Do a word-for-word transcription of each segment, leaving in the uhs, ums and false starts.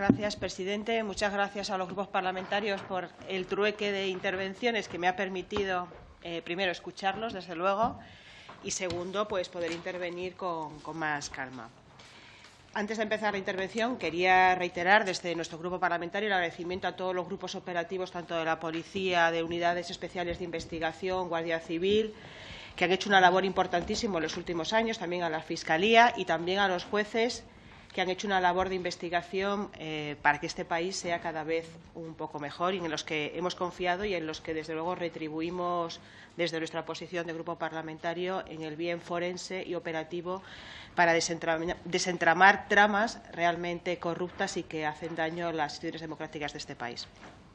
gracias, presidente. Muchas gracias a los grupos parlamentarios por el trueque de intervenciones que me ha permitido, eh, primero, escucharlos, desde luego, y segundo, pues poder intervenir con, con más calma. Antes de empezar la intervención, quería reiterar desde nuestro grupo parlamentario el agradecimiento a todos los grupos operativos, tanto de la Policía, de Unidades Especiales de Investigación, Guardia Civil, que han hecho una labor importantísima en los últimos años, también a la Fiscalía y también a los jueces, que han hecho una labor de investigación eh, para que este país sea cada vez un poco mejor y en los que hemos confiado y en los que, desde luego, retribuimos desde nuestra posición de grupo parlamentario en el bien forense y operativo para desentramar, desentramar tramas realmente corruptas y que hacen daño a las instituciones democráticas de este país.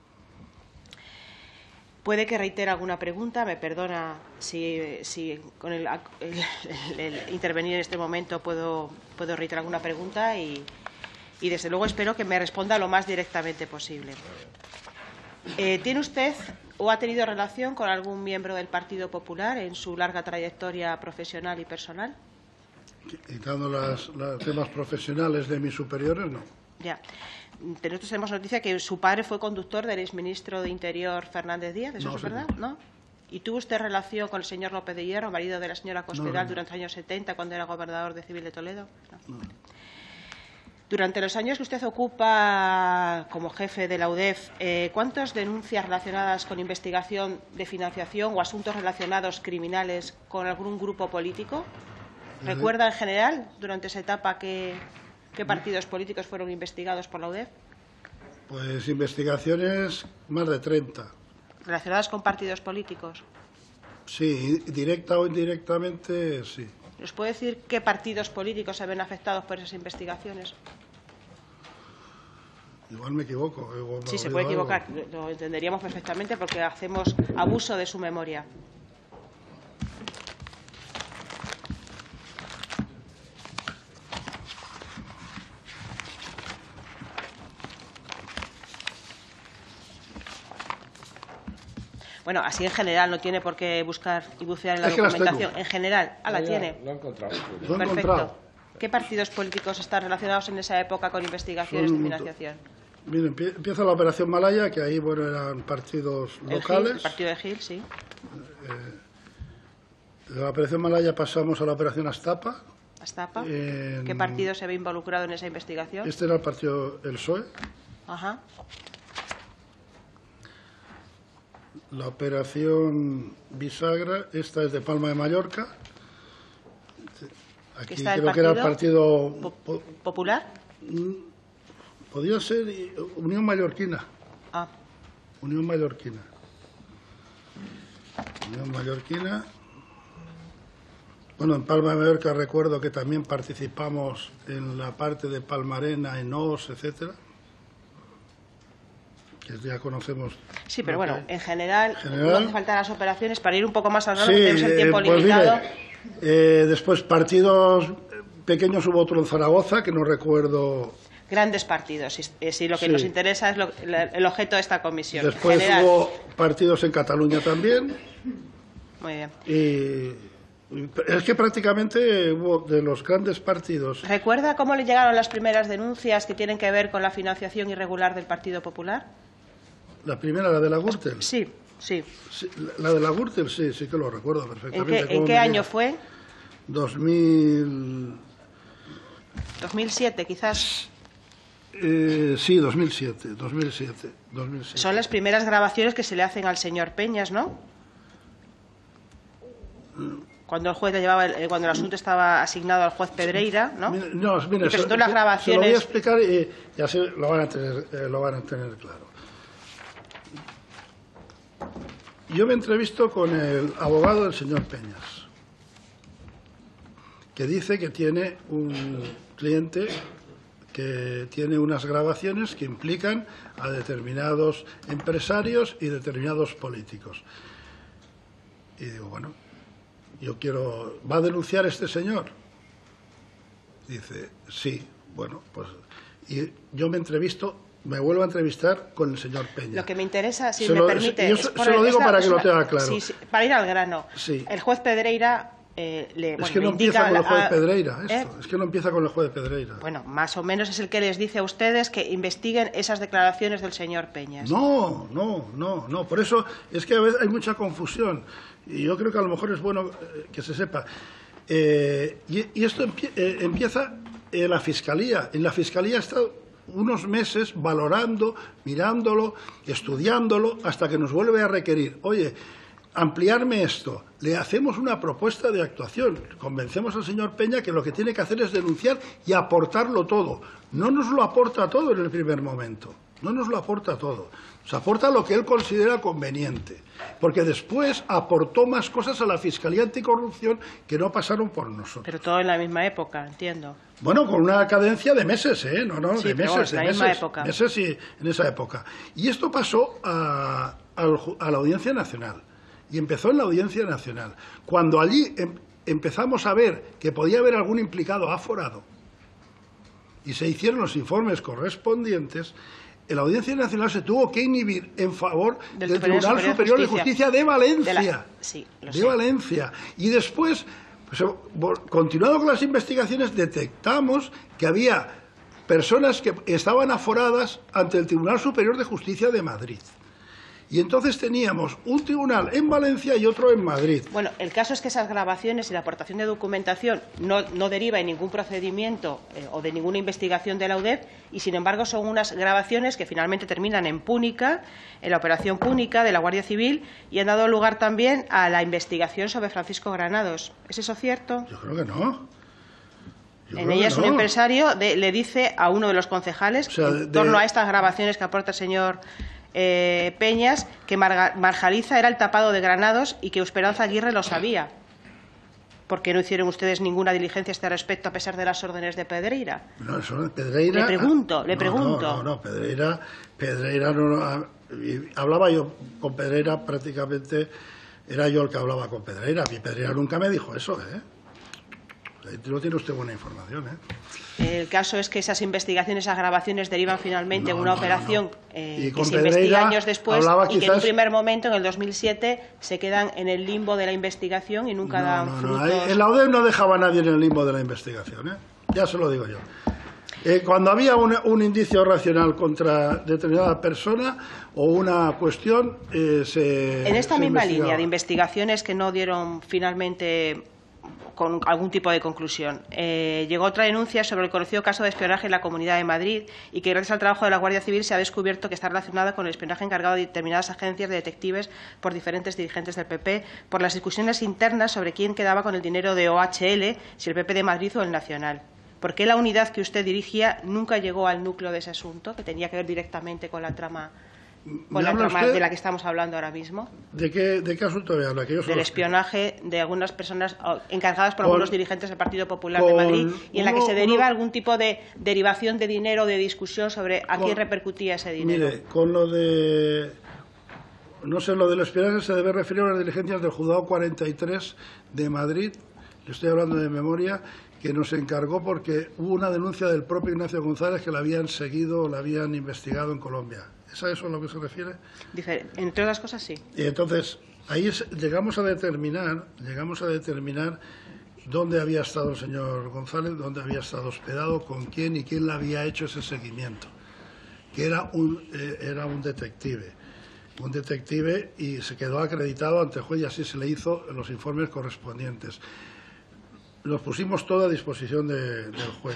Puede que reitere alguna pregunta, me perdona si, si con el, el, el, el intervenir en este momento puedo, puedo reiterar alguna pregunta y, y, desde luego, espero que me responda lo más directamente posible. Eh, ¿Tiene usted o ha tenido relación con algún miembro del Partido Popular en su larga trayectoria profesional y personal? Quitando las, los temas profesionales de mis superiores, no. Ya. Nosotros tenemos noticia que su padre fue conductor del exministro de Interior Fernández Díaz, ¿eso no, es sí, verdad? No. ¿No? ¿Y tuvo usted relación con el señor López de Hierro, marido de la señora Cospedal, no, no, no. durante los años setenta, cuando era gobernador de Civil de Toledo? No. No. Durante los años que usted ocupa como jefe de la U D E F, eh, ¿cuántas denuncias relacionadas con investigación de financiación o asuntos relacionados criminales con algún grupo político? ¿Recuerda en general, durante esa etapa, que, qué partidos políticos fueron investigados por la U D E F? Pues investigaciones más de treinta. ¿Relacionadas con partidos políticos? Sí, directa o indirectamente, sí. ¿Nos puede decir qué partidos políticos se ven afectados por esas investigaciones? Igual me equivoco. Igual me sí, se puede equivocar, algo. Lo entenderíamos perfectamente porque hacemos abuso de su memoria. Bueno, así en general, no tiene por qué buscar y bucear en la es que documentación. En general, ah, la ya, tiene. Lo he encontrado. Lo he Perfecto. encontrado. ¿Qué partidos políticos están relacionados en esa época con investigaciones Son, de financiación? Mire, empieza la Operación Malaya, que ahí bueno eran partidos el locales. Gil, el partido de Gil, sí. Eh, de la Operación Malaya pasamos a la Operación Astapa. ¿Astapa? En... ¿Qué partido se ve involucrado en esa investigación? Este era el partido El P S O E. Ajá. La Operación Bisagra, esta es de Palma de Mallorca. Aquí ¿Está el creo que era el Partido po Popular. Podría ser Unión Mallorquina. Ah. Unión Mallorquina. Unión Mallorquina. Bueno, en Palma de Mallorca recuerdo que también participamos en la parte de Palmarena, Enos, etcétera. Que ya conocemos. Sí, pero bueno, en general, general, no hace falta las operaciones para ir un poco más al grano, sí, tenemos el tiempo eh, pues limitado. Mire, eh, después partidos pequeños hubo otro en Zaragoza, que no recuerdo. Grandes partidos, si, si lo que sí. nos interesa es lo, el objeto de esta comisión. Después general. hubo partidos en Cataluña también. Muy bien. Y es que prácticamente hubo de los grandes partidos. ¿Recuerda cómo le llegaron las primeras denuncias que tienen que ver con la financiación irregular del Partido Popular? La primera, la de la Gürtel. Sí, sí. sí la de la Gürtel, sí, sí que lo recuerdo perfectamente. ¿En qué, ¿en qué año fue? dos mil... dos mil siete, quizás. Eh, sí, dos mil siete, dos mil siete, dos mil siete. Son las primeras grabaciones que se le hacen al señor Peñas, ¿no? Cuando el juez le llevaba, el, cuando el asunto estaba asignado al juez Pedreira, ¿no? Mire, no, mire, y presentó se, las grabaciones. Se lo voy a explicar y, y así lo van a tener, eh, lo van a tener claro. Yo me entrevisto con el abogado del señor Peñas, que dice que tiene un cliente que tiene unas grabaciones que implican a determinados empresarios y determinados políticos. Y digo, bueno, yo quiero... ¿Va a denunciar este señor? Dice, sí, bueno, pues... Y yo me entrevisto, me vuelvo a entrevistar con el señor Peña. Lo que me interesa, si se me lo, permite... Yo es se, por se el, lo digo la, para que la, lo tenga claro. Sí, sí, para ir al grano. Sí. El juez Pedreira eh, le, es bueno, que no le empieza con el juez a, Pedreira, esto. ¿eh? Es que no empieza con el juez Pedreira. Bueno, más o menos es el que les dice a ustedes que investiguen esas declaraciones del señor Peñas. No, no, no, no. Por eso es que a veces hay mucha confusión. Y yo creo que a lo mejor es bueno que se sepa. Eh, y, y esto empie, eh, empieza en la Fiscalía. En la Fiscalía ha estado unos meses valorando, mirándolo, estudiándolo, hasta que nos vuelve a requerir. Oye, ampliarme esto, le hacemos una propuesta de actuación, convencemos al señor Peña que lo que tiene que hacer es denunciar y aportarlo todo. No nos lo aporta todo en el primer momento, no nos lo aporta todo, nos aporta lo que él considera conveniente, porque después aportó más cosas a la Fiscalía Anticorrupción que no pasaron por nosotros. Pero todo en la misma época, entiendo. Bueno, con una cadencia de meses, ¿eh? No, no, sí, de meses, bueno, de la meses, misma época. meses y en esa época. Y esto pasó a, a, a la Audiencia Nacional. Y empezó en la Audiencia Nacional. Cuando allí em, empezamos a ver que podía haber algún implicado aforado y se hicieron los informes correspondientes, la Audiencia Nacional se tuvo que inhibir en favor del, del Tribunal Superior, Superior de Justicia, Justicia de Valencia. De, la... sí, de sé. Valencia. Y después, pues, continuando con las investigaciones, detectamos que había personas que estaban aforadas ante el Tribunal Superior de Justicia de Madrid. Y entonces teníamos un tribunal en Valencia y otro en Madrid. Bueno, el caso es que esas grabaciones y la aportación de documentación no, no deriva en ningún procedimiento eh, o de ninguna investigación de la U D E P y, sin embargo, son unas grabaciones que finalmente terminan en Púnica, en la operación Púnica de la Guardia Civil, y han dado lugar también a la investigación sobre Francisco Granados. ¿Es eso cierto? Yo creo que no. Yo en ellas no. Un empresario de, le dice a uno de los concejales, o sea, en de... torno a estas grabaciones que aporta el señor Eh, Peñas, que Marga, Marjaliza era el tapado de Granados y que Esperanza Aguirre lo sabía. ¿Por qué no hicieron ustedes ninguna diligencia a este respecto a pesar de las órdenes de Pedreira? No, eso de Pedreira... Le pregunto, le no, pregunto. No, no, no, Pedreira, Pedreira no, no, hablaba yo con Pedreira prácticamente, era yo el que hablaba con Pedreira. Mi Pedreira nunca me dijo eso, ¿eh? No tiene usted buena información, ¿eh? El caso es que esas investigaciones, esas grabaciones derivan finalmente no, en una no, operación no. Eh, que se investiga años después y quizás... que en un primer momento, en el dos mil siete, se quedan en el limbo de la investigación y nunca no, dan no, frutos. No. En la U D E P no dejaba a nadie en el limbo de la investigación, ¿eh? Ya se lo digo yo. Eh, cuando había un, un indicio racional contra determinada persona o una cuestión, eh, se En esta se misma investigaba. línea de investigaciones que no dieron finalmente con algún tipo de conclusión. Eh, llegó otra denuncia sobre el conocido caso de espionaje en la Comunidad de Madrid y que gracias al trabajo de la Guardia Civil se ha descubierto que está relacionada con el espionaje encargado de determinadas agencias de detectives por diferentes dirigentes del P P por las discusiones internas sobre quién quedaba con el dinero de O H L, si el P P de Madrid o el Nacional. ¿Por qué la unidad que usted dirigía nunca llegó al núcleo de ese asunto, que tenía que ver directamente con la trama, con la trama de la que estamos hablando ahora mismo? ¿De qué, de qué asunto me habla? Que yo Del espionaje de algunas personas encargadas por con, algunos dirigentes del Partido Popular con, de Madrid y en uno, la que se deriva uno, algún tipo de derivación de dinero, de discusión sobre a con, quién repercutía ese dinero. Mire, con lo de... No sé, lo del espionaje se debe referir a las diligencias del Juzgado cuarenta y tres de Madrid, le estoy hablando de memoria, que nos encargó porque hubo una denuncia del propio Ignacio González que la habían seguido o la habían investigado en Colombia. ¿Es a eso a lo que se refiere? Entre otras cosas, sí. Y entonces, ahí es, llegamos a determinar, llegamos a determinar dónde había estado el señor González, dónde había estado hospedado, con quién y quién le había hecho ese seguimiento. Que era un, eh, era un detective. Un detective y se quedó acreditado ante el juez y así se le hizo los informes correspondientes. Los pusimos todo a disposición de, del juez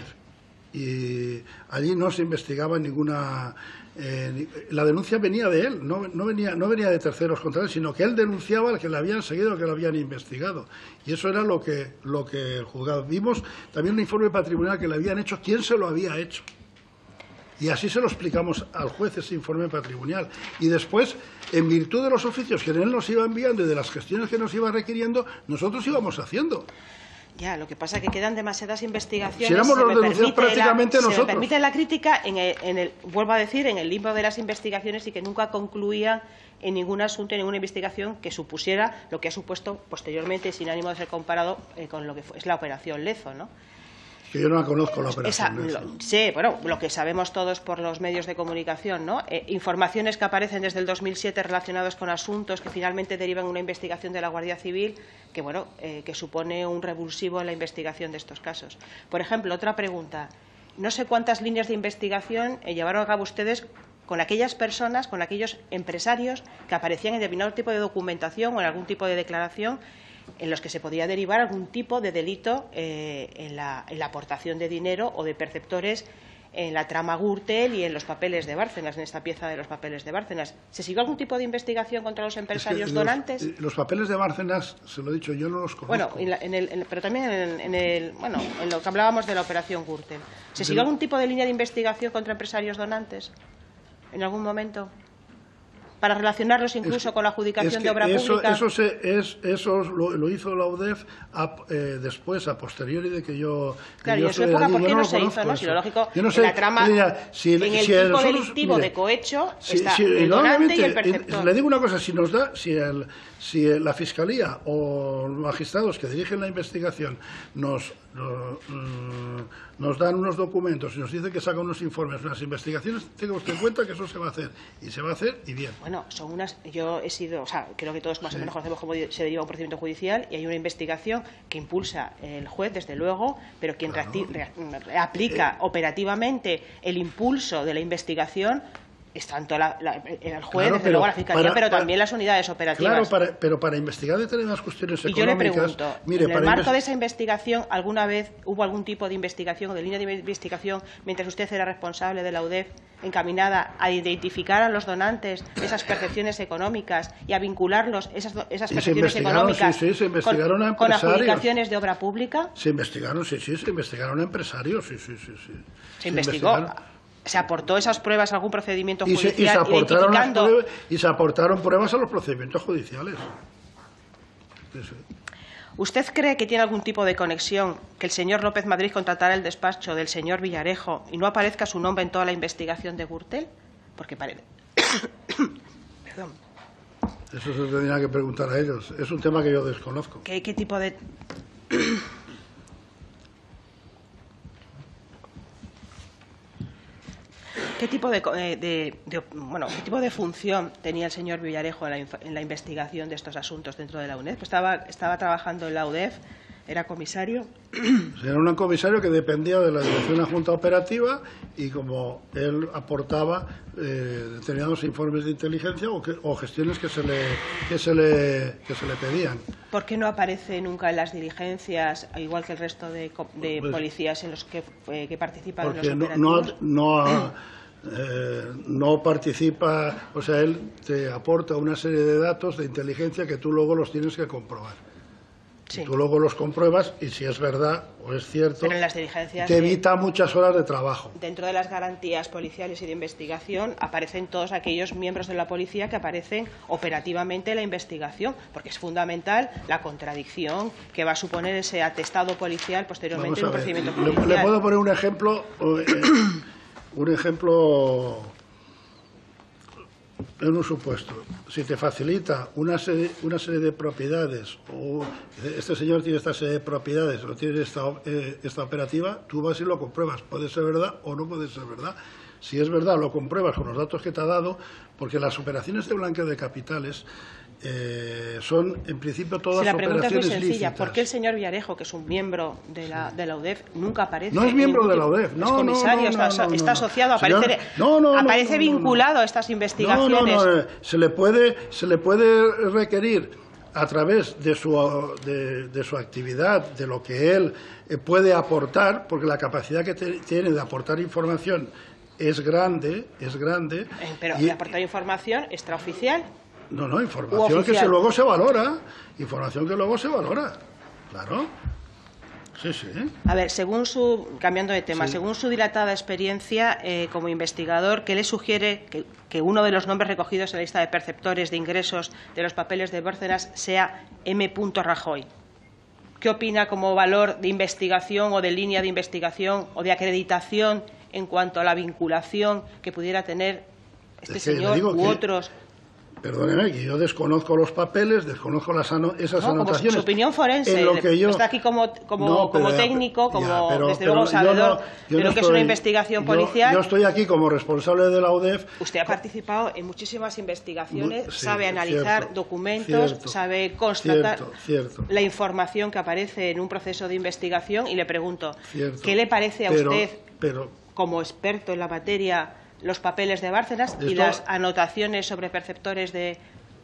y allí no se investigaba ninguna... Eh, la denuncia venía de él, no, no, venía, no venía de terceros contra él, sino que él denunciaba al que le habían seguido, al que le habían investigado. Y eso era lo que, lo que el juzgado. Vimos también un informe patrimonial que le habían hecho, quién se lo había hecho. Y así se lo explicamos al juez, ese informe patrimonial. Y después, en virtud de los oficios que él nos iba enviando y de las gestiones que nos iba requiriendo, nosotros íbamos haciendo. Ya, lo que pasa es que quedan demasiadas investigaciones. Si éramos los denunciados prácticamente la, nosotros. Se me permite la crítica, en el, en el, vuelvo a decir, en el limbo de las investigaciones y que nunca concluían en ningún asunto, en ninguna investigación que supusiera lo que ha supuesto posteriormente, sin ánimo de ser comparado, eh, con lo que fue, es la operación Lezo, ¿no? que yo no la conozco la operación. Esa, lo, sí, bueno, lo que sabemos todos por los medios de comunicación, ¿no? Eh, informaciones que aparecen desde el dos mil siete relacionados con asuntos que finalmente derivan en una investigación de la Guardia Civil que, bueno, eh, que supone un revulsivo en la investigación de estos casos. Por ejemplo, otra pregunta. No sé cuántas líneas de investigación eh, llevaron a cabo ustedes con aquellas personas, con aquellos empresarios que aparecían en determinado tipo de documentación o en algún tipo de declaración en los que se podía derivar algún tipo de delito eh, en, la, en la aportación de dinero o de perceptores en la trama Gürtel y en los papeles de Bárcenas, en esta pieza de los papeles de Bárcenas. ¿Se siguió algún tipo de investigación contra los empresarios es que donantes? Los, los papeles de Bárcenas, se lo he dicho, yo no los conozco. Bueno, en la, en el, en, pero también en, en, el, bueno, en lo que hablábamos de la operación Gürtel. ¿Se siguió algún tipo de línea de investigación contra empresarios donantes en algún momento? Para relacionarlos incluso es, con la adjudicación es de obra eso, pública. Eso, se, es, eso lo, lo hizo la U D E F a, eh, después, a posteriori de que yo... Que claro, yo y en su época, ¿por qué no, no se hizo? ¿No? Si lo lógico, yo no sé, en la trama, mira, si, en el si tipo nosotros, delictivo mire, de cohecho si, está si, el donante y el perceptor. Le digo una cosa, si nos da, si, el, si la Fiscalía o los magistrados que dirigen la investigación nos... Nos, nos dan unos documentos y nos dicen que sacan unos informes, unas investigaciones, tenga usted en cuenta que eso se va a hacer, y se va a hacer y bien. Bueno, son unas, yo he sido, o sea, creo que todos más sí. o menos conocemos cómo se deriva un procedimiento judicial y hay una investigación que impulsa el juez, desde luego, pero quien claro. re, re, aplica eh, operativamente el impulso de la investigación es tanto la, la, el juez, claro, desde luego la Fiscalía, para, pero para, también las unidades operativas. Claro, para, pero para investigar determinadas cuestiones económicas... Y yo le pregunto, mire, en el para marco de esa investigación, ¿alguna vez hubo algún tipo de investigación o de línea de investigación, mientras usted era responsable de la U D E F, encaminada a identificar a los donantes esas percepciones económicas y a vincularlos, esas, esas percepciones económicas, sí, sí, se investigaron con, a con adjudicaciones de obra pública? Se investigaron, sí, sí, se investigaron a empresarios, sí, sí, sí. sí. Se, se investigó... ¿Se aportó esas pruebas a algún procedimiento y judicial? Se, y, se aportaron identificando... pruebas, y se aportaron pruebas a los procedimientos judiciales. Sí, sí. ¿Usted cree que tiene algún tipo de conexión que el señor López Madrid contratara el despacho del señor Villarejo y no aparezca su nombre en toda la investigación de Gürtel? Porque parece... Perdón. Eso se tendría que preguntar a ellos. Es un tema que yo desconozco. ¿Qué, qué tipo de...? ¿Qué tipo de, de, de, bueno, ¿Qué tipo de función tenía el señor Villarejo en la, en la investigación de estos asuntos dentro de la U N E D? Pues estaba, estaba trabajando en la U D E F, era comisario. Era un comisario que dependía de la Dirección de la Junta Operativa y como él aportaba eh, determinados informes de inteligencia o, que, o gestiones que se, le, que, se le, que se le pedían. ¿Por qué no aparece nunca en las diligencias, igual que el resto de, de pues, policías en los que, eh, que participan en los operativos? No, no, eh, no participa, o sea, él te aporta una serie de datos de inteligencia que tú luego los tienes que comprobar. Sí. Tú luego los compruebas y si es verdad o es cierto, pero en las diligencias te evita de, muchas horas de trabajo. Dentro de las garantías policiales y de investigación aparecen todos aquellos miembros de la policía que aparecen operativamente en la investigación, porque es fundamental la contradicción que va a suponer ese atestado policial posteriormente en un procedimiento judicial. Le, le puedo poner un ejemplo, eh, un ejemplo en un supuesto. Si te facilita una serie, una serie de propiedades, o este señor tiene esta serie de propiedades, o tiene esta, eh, esta operativa, tú vas y lo compruebas. Puede ser verdad o no puede ser verdad. Si es verdad, lo compruebas con los datos que te ha dado, porque las operaciones de blanqueo de capitales eh, son, en principio, todas si la pregunta operaciones es muy sencilla. lícitas. ¿Por qué el señor Villarejo, que es un miembro de la, de la U D E F, nunca aparece? No es miembro de la U D E F, no, es comisario, no, no, no, está, no, no, está asociado, Señor, aparece, no, no, aparece no, no, vinculado no, no. a estas investigaciones. No, no, no, se le puede, se le puede requerir a través de su, de, de su actividad, de lo que él eh, puede aportar, porque la capacidad que te, tiene de aportar información es grande, es grande. Eh, pero y, aportar información extraoficial. No, no, información que se, luego se valora, información que luego se valora, claro. Sí, sí. A ver, según su, cambiando de tema, sí. según su dilatada experiencia eh, como investigador, ¿qué le sugiere que, que uno de los nombres recogidos en la lista de perceptores de ingresos de los papeles de Bárcenas sea M. Rajoy? ¿Qué opina como valor de investigación o de línea de investigación o de acreditación en cuanto a la vinculación que pudiera tener este es que señor u que... otros Perdóneme, que yo desconozco los papeles, desconozco las ano esas no, anotaciones. Como su opinión forense, en lo que yo... está aquí como, como, no, como pero, técnico, como ya, pero, desde pero luego sabedor no, de lo no que estoy, es una investigación policial. Yo, yo estoy aquí como responsable de la U D E F. Usted ha participado en muchísimas investigaciones, sí, sabe analizar cierto, documentos, cierto, sabe constatar cierto, cierto. la información que aparece en un proceso de investigación y le pregunto, Cierto, ¿qué le parece a pero, usted, pero, como experto en la materia, los papeles de Bárcenas y esto, las anotaciones sobre perceptores de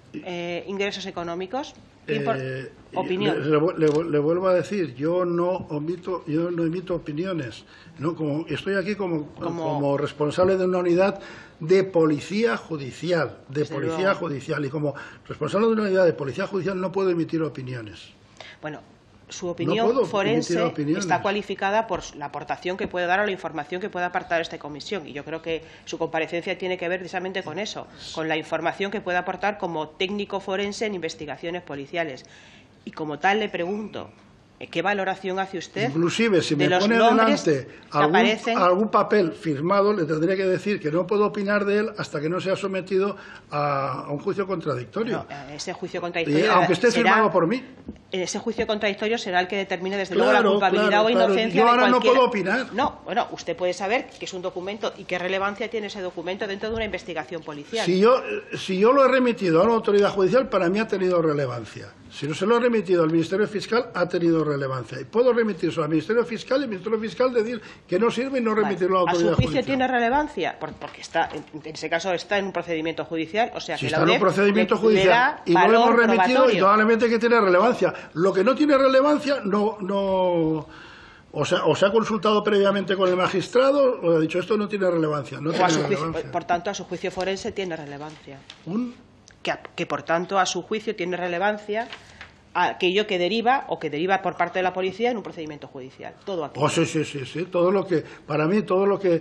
eh, ingresos económicos? Eh, Opinión. Le, le, le vuelvo a decir, yo no omito, yo no emito opiniones. No, como, estoy aquí como, como... como responsable de una unidad de policía judicial, de Desde policía luego. judicial, y como responsable de una unidad de policía judicial no puedo emitir opiniones. Bueno, su opinión no forense está cualificada por la aportación que puede dar o la información que puede aportar esta comisión. Y yo creo que su comparecencia tiene que ver precisamente con eso, con la información que puede aportar como técnico forense en investigaciones policiales. Y como tal le pregunto, ¿qué valoración hace usted? Inclusive, si me de pone los delante algún, aparecen... algún papel firmado, le tendría que decir que no puedo opinar de él hasta que no sea sometido a, a un juicio contradictorio. No, ese juicio contradictorio... Y, aunque esté será, firmado por mí. Ese juicio contradictorio será el que determine, desde claro, luego, la culpabilidad claro, o inocencia claro. Yo ahora de cualquiera... no puedo opinar. No, bueno, usted puede saber que es un documento y qué relevancia tiene ese documento dentro de una investigación policial. Si yo, si yo lo he remitido a una autoridad judicial, para mí ha tenido relevancia. Si no se lo he remitido al Ministerio Fiscal, ha tenido relevancia. Y puedo remitirlo al Ministerio Fiscal y el Ministerio Fiscal decir que no sirve y no remitirlo vale. a la autoridad judicial. ¿A su juicio judicial tiene relevancia? Porque está, en ese caso está en un procedimiento judicial, o sea si que está la U D E F en un procedimiento le, judicial le y no lo hemos remitido, probatorio. indudablemente que tiene relevancia. Lo que no tiene relevancia, no... no O sea, o se ha consultado previamente con el magistrado o ha dicho esto no tiene relevancia. No o tiene a su relevancia. Juicio, por tanto, a su juicio forense tiene relevancia. ¿Un? Que, que, por tanto, a su juicio tiene relevancia aquello que deriva o que deriva por parte de la policía en un procedimiento judicial. Todo aquí. Oh, sí, sí, sí, sí. Todo lo que, para mí, todo lo que,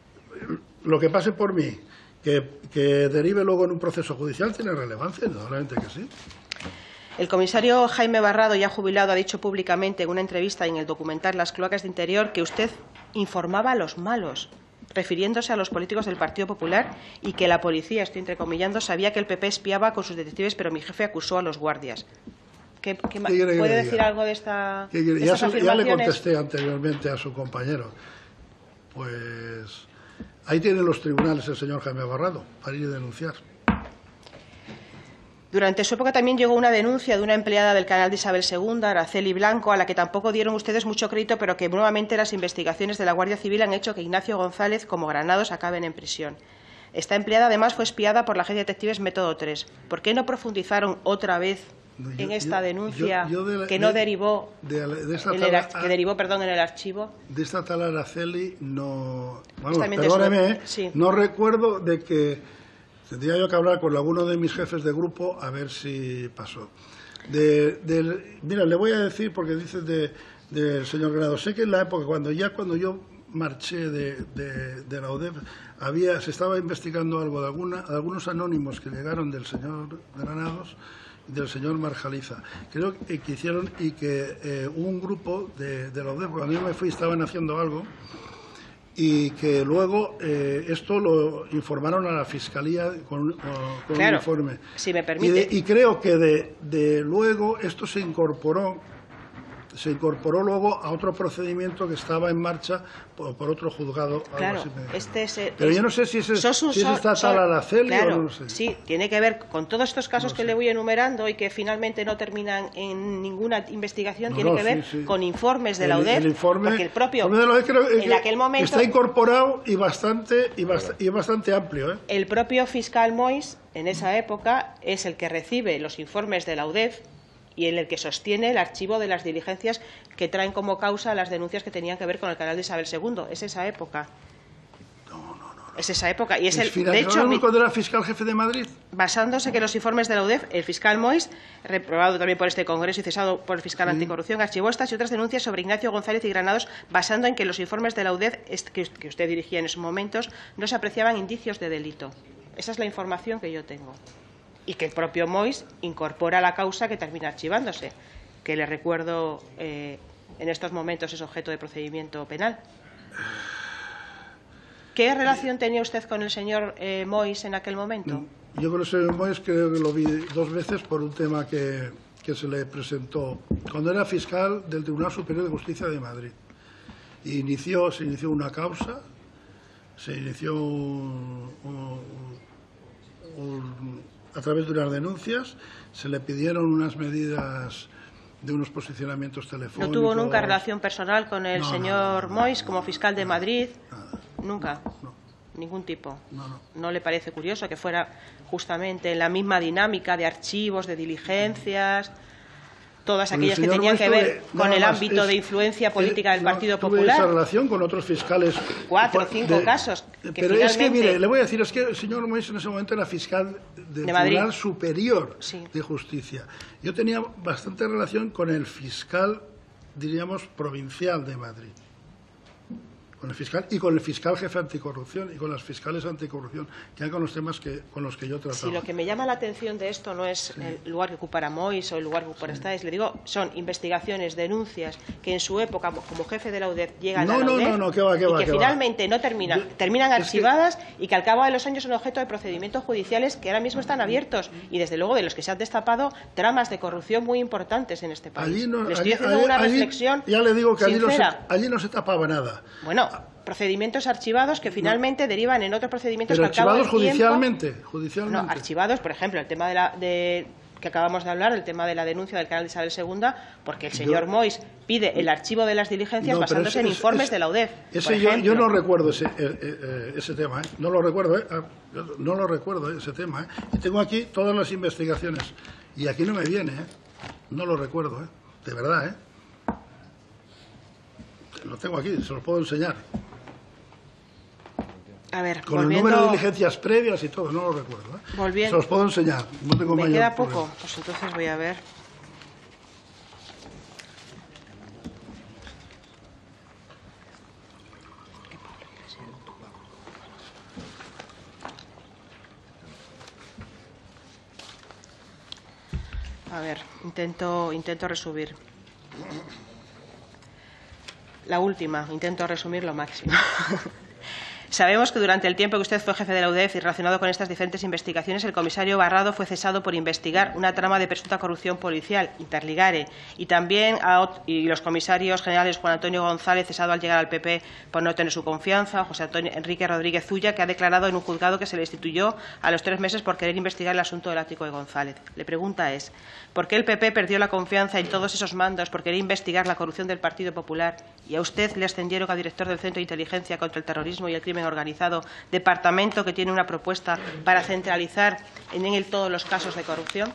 lo que pase por mí, que, que derive luego en un proceso judicial, tiene relevancia, indudablemente que sí. El comisario Jaime Barrado, ya jubilado, ha dicho públicamente en una entrevista en el documental Las cloacas de Interior que usted informaba a los malos, refiriéndose a los políticos del Partido Popular, y que la policía, estoy entrecomillando, sabía que el P P espiaba con sus detectives, pero mi jefe acusó a los guardias. ¿Qué, qué, ¿Qué ¿Puede decir algo de esta de ya, estas se, ya le contesté anteriormente a su compañero. Pues ahí tienen los tribunales el señor Jaime Barrado para ir a denunciar. Durante su época también llegó una denuncia de una empleada del canal de Isabel segunda, Araceli Blanco, a la que tampoco dieron ustedes mucho crédito, pero que nuevamente las investigaciones de la Guardia Civil han hecho que Ignacio González, como Granados, acaben en prisión. Esta empleada además fue espiada por la agencia de detectives Método tres. ¿Por qué no profundizaron otra vez no, yo, en esta yo, denuncia yo, yo de la, que no de, derivó de, de esta el, tala, que derivó perdón, en el archivo? De esta tal Araceli no... Bueno, perdóneme, ¿eh? Sí. No recuerdo de que... Tendría yo que hablar con alguno de mis jefes de grupo a ver si pasó. De, de, mira, le voy a decir, porque dices del de, de señor Granados, sé que en la época, cuando ya cuando yo marché de, de, de la U D E F, había, se estaba investigando algo de, alguna, de algunos anónimos que llegaron del señor Granados y del señor Marjaliza. Creo que, que hicieron y que eh, un grupo de, de la U D E F, cuando yo me fui, estaban haciendo algo, y que luego eh, esto lo informaron a la Fiscalía con, con claro, un informe. Si me permite. Y, de, y creo que de, de luego esto se incorporó, se incorporó luego a otro procedimiento que estaba en marcha por, por otro juzgado. Claro, algo así este es el, Pero yo no sé si es, sos un, si es esta sos, tal Araceli claro, o no lo sé. Sí, tiene que ver con todos estos casos no que sé. le voy enumerando y que finalmente no terminan en ninguna investigación, no, tiene no, que ver sí, sí. con informes de el, la U D E F, el informe, porque el propio de la U D E F creo, en aquel momento está incorporado y bastante y, bast y bastante amplio. ¿eh? El propio fiscal Mois en esa época es el que recibe los informes de la U D E F y en el que sostiene el archivo de las diligencias que traen como causa las denuncias que tenían que ver con el canal de Isabel segundo. Es esa época. No, no, no. no. Es esa época. Y es el, final, de hecho, mi, cuando era fiscal jefe de Madrid. Basándose que los informes de la U D E F, el fiscal Mois, reprobado también por este Congreso y cesado por el fiscal sí. anticorrupción, archivó estas y otras denuncias sobre Ignacio González y Granados, basando en que los informes de la U D E F, que usted dirigía en esos momentos, no se apreciaban indicios de delito. Esa es la información que yo tengo. Y que el propio Mois incorpora la causa que termina archivándose, que le recuerdo eh, en estos momentos es objeto de procedimiento penal. ¿Qué relación tenía usted con el señor eh, Mois en aquel momento? Yo con el señor Mois creo que lo vi dos veces por un tema que, que se le presentó cuando era fiscal del Tribunal Superior de Justicia de Madrid. Y inició, se inició una causa, se inició un, un, un, a través de unas denuncias, se le pidieron unas medidas de unos posicionamientos telefónicos. ¿No tuvo nunca relación personal con el no, señor no, no, Mois no, como fiscal de Madrid? Nada. ¿Nunca? No. Ningún tipo. No, no. ¿No le parece curioso que fuera justamente en la misma dinámica de archivos, de diligencias, todas Con aquellas que tenían que ver con el ámbito de influencia política del Partido Tuve Popular? esa relación con otros fiscales. Cuatro o cinco de, casos. Que pero finalmente... es que, mire, le voy a decir, es que el señor Mois en ese momento era fiscal del de Tribunal Superior sí. de Justicia. Yo tenía bastante relación con el fiscal, diríamos, provincial de Madrid. Con el fiscal y con el fiscal jefe anticorrupción y con las fiscales anticorrupción, que eran con los temas que, con los que yo trataba. Sí, lo que me llama la atención de esto no es sí. el lugar que ocupará Mois o el lugar que ocupará sí. Stáez, le digo, son investigaciones, denuncias que en su época como jefe de la U D E F llegan no, a la U D E F no, no, no, que va, que y va, que que finalmente va. no terminan, yo, terminan archivadas que... y que al cabo de los años son objeto de procedimientos judiciales que ahora mismo están abiertos y desde luego de los que se han destapado tramas de corrupción muy importantes en este país. Allí no, le estoy allí, haciendo allí, una allí, reflexión ya le digo que allí no, se, sincera. allí no se tapaba nada. Bueno, procedimientos archivados que finalmente no. derivan en otros procedimientos pero que al cabo del judicialmente, tiempo, judicialmente. No, archivados, por ejemplo, el tema de la de que acabamos de hablar, el tema de la denuncia del canal de Isabel segunda, porque el señor yo, Mois pide el archivo de las diligencias no, basándose ese, en ese, informes ese, de la U D E F. Ese yo, yo no recuerdo ese, eh, eh, ese tema, ¿eh? no lo recuerdo, ¿eh? no lo recuerdo eh, ese tema. ¿eh? Y tengo aquí todas las investigaciones y aquí no me viene, ¿eh? no lo recuerdo, ¿eh? de verdad. ¿eh? Lo tengo aquí, se lo puedo enseñar. A ver, con volviendo... el número de diligencias previas y todo, no lo recuerdo. ¿eh? Volviendo... Se los puedo enseñar. No tengo Me mayor queda problema. poco, pues entonces voy a ver. A ver, intento, intento resumir. La última, intento resumir lo máximo. Sabemos que durante el tiempo que usted fue jefe de la U D E F y relacionado con estas diferentes investigaciones, el comisario Barrado fue cesado por investigar una trama de presunta corrupción policial, Interligare, y también a, y los comisarios generales Juan Antonio González, cesado al llegar al P P por no tener su confianza, José Antonio Enrique Rodríguez Zulla, que ha declarado en un juzgado que se le destituyó a los tres meses por querer investigar el asunto del ático de González. Le pregunta es, ¿por qué el P P perdió la confianza en todos esos mandos por querer investigar la corrupción del Partido Popular y a usted le ascendieron a director del Centro de Inteligencia contra el Terrorismo y el Crimen Organizado, departamento que tiene una propuesta para centralizar en él todos los casos de corrupción?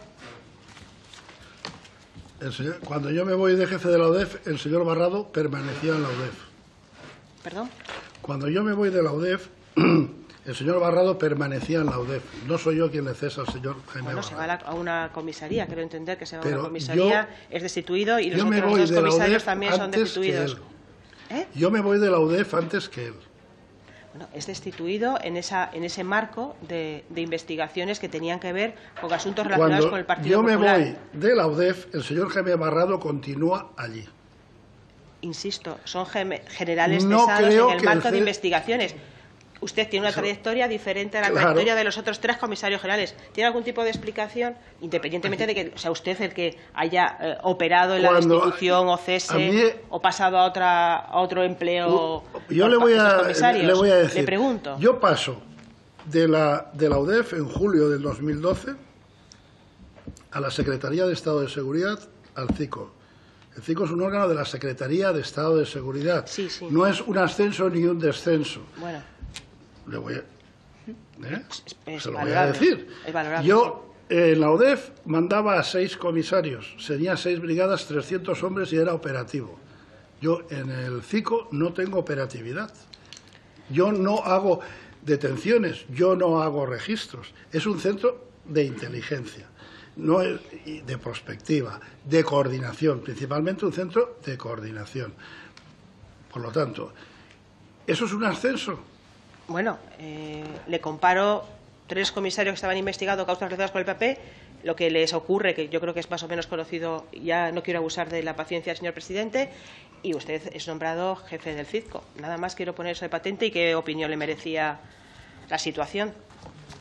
El señor, cuando yo me voy de jefe de la U D E F, el señor Barrado permanecía en la U D E F. ¿Perdón? Cuando yo me voy de la U D E F, el señor Barrado permanecía en la U D E F. No soy yo quien le cesa al señor Jaime bueno, Barrado. se va a, la, a una comisaría, quiero entender que se va Pero a una comisaría, yo, es destituido y los yo otros me voy dos de la comisarios U D E F también son antes destituidos. que él. ¿Eh? Yo me voy de la U D E F antes que él. Bueno, es destituido en, esa, en ese marco de, de investigaciones que tenían que ver con asuntos relacionados Cuando con el Partido yo me Popular. voy de la U D E F, el señor Jaime Barrado continúa allí. Insisto, son generales no cesados creo en el que marco el de C... investigaciones. Usted tiene una trayectoria diferente a la claro. trayectoria de los otros tres comisarios generales. ¿Tiene algún tipo de explicación, independientemente de que sea usted el que haya eh, operado en Cuando, la destitución o cese mí, o pasado a, otra, a otro empleo? Yo le voy, a, le voy a decir, le pregunto. Yo paso de la, de la U D E F en julio del dos mil doce a la Secretaría de Estado de Seguridad, al C I C O. El C I C O es un órgano de la Secretaría de Estado de Seguridad. Sí, sí. No es un ascenso ni un descenso. Bueno. Le voy a, ¿eh? es, es Se lo voy a decir. Es valorable. Yo eh, en la U D E F mandaba a seis comisarios, tenía seis brigadas, trescientos hombres y era operativo. Yo en el C I C O no tengo operatividad. Yo no hago detenciones, yo no hago registros. Es un centro de inteligencia, no es de prospectiva, de coordinación, principalmente un centro de coordinación. Por lo tanto, ¿eso es un ascenso? Bueno, eh, le comparo tres comisarios que estaban investigando causas relacionadas con el P P, lo que les ocurre, que yo creo que es más o menos conocido, ya no quiero abusar de la paciencia del señor presidente, y usted es nombrado jefe del C I C O. Nada más quiero poner eso de patente y qué opinión le merecía la situación.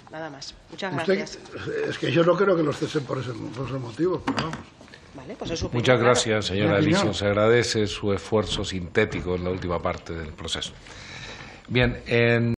Nada más. Muchas Usted, gracias. es que yo no creo que los cesen por ese, por ese motivo, pero vamos. Vale, pues es su opinión, Muchas claro. gracias, señora Mi opinión. Elicio. Se agradece su esfuerzo sintético en la última parte del proceso. Bien, en